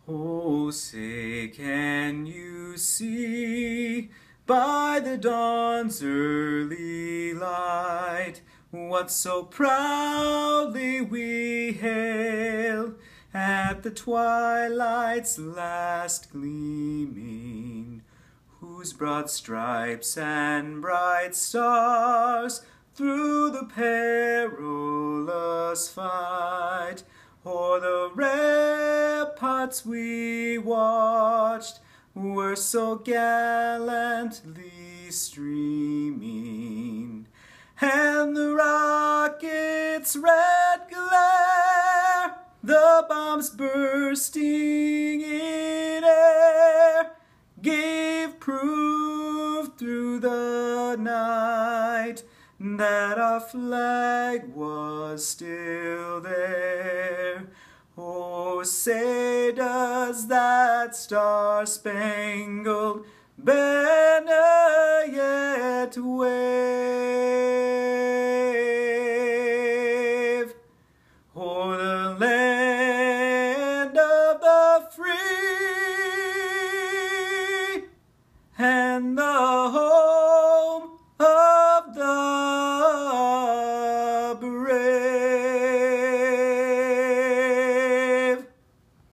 Oh, say, can you see by the dawn's early light what so proudly we hailed at the twilight's last gleaming, whose broad stripes and bright stars through the perilous fight o'er the ramparts we watched were so gallantly streaming, and the rocket's red glare, the bombs bursting in air, gave proof through the night that our flag was still there. Oh, say, does that star-spangled banner yet wave o'er the land of the free?